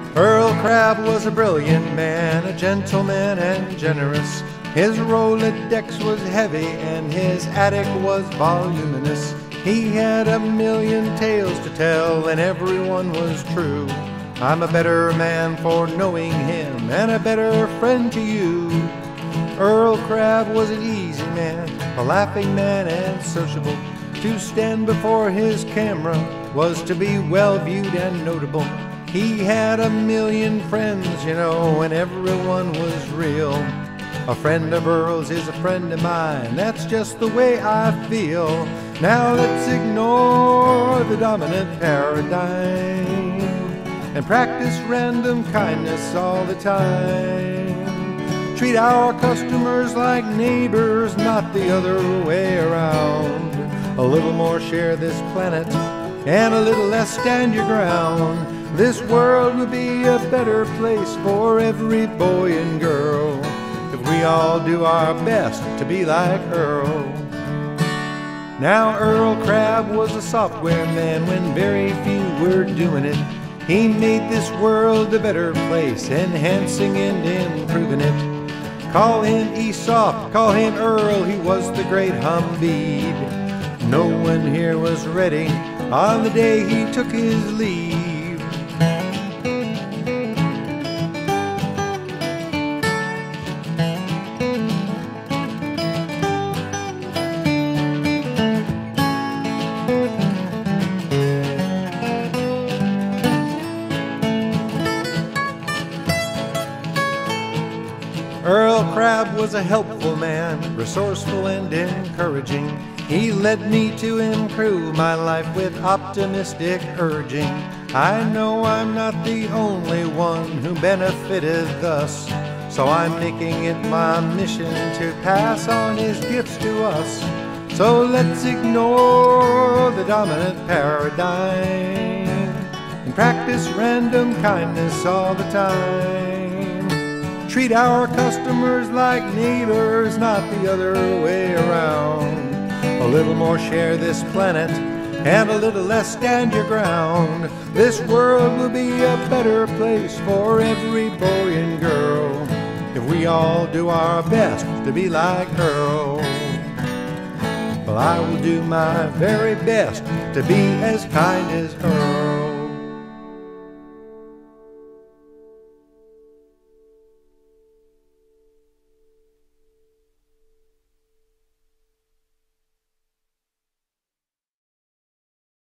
Earl Crab was a brilliant man, a gentleman and generous. His Rolodex was heavy and his attic was voluminous. He had a million tales to tell and every one was true. I'm a better man for knowing him and a better friend to you. Earl Crab was an easy man, a laughing man and sociable. To stand before his camera was to be well viewed and notable. He had a million friends, you know, and everyone was real. A friend of Earl's is a friend of mine, that's just the way I feel. Now let's ignore the dominant paradigm and practice random kindness all the time. Treat our customers like neighbors, not the other way around. A little more share this planet and a little less stand your ground. This world would be a better place for every boy and girl if we all do our best to be like Earl. Now Earl Crab was a software man when very few were doing it. He made this world a better place, enhancing and improving it. Call him Aesop, call him Earl, he was the great Humbeed. No one here was ready on the day he took his leave. Earl Crab was a helpful man, resourceful and encouraging. He led me to improve my life with optimistic urging. I know I'm not the only one who benefited thus, so I'm making it my mission to pass on his gifts to us. So let's ignore the dominant paradigm and practice random kindness all the time. Treat our customers like neighbors, not the other way around. A little more share this planet and a little less stand your ground. This world will be a better place for every boy and girl if we all do our best to be like Earl. Well, I will do my very best to be as kind as Earl.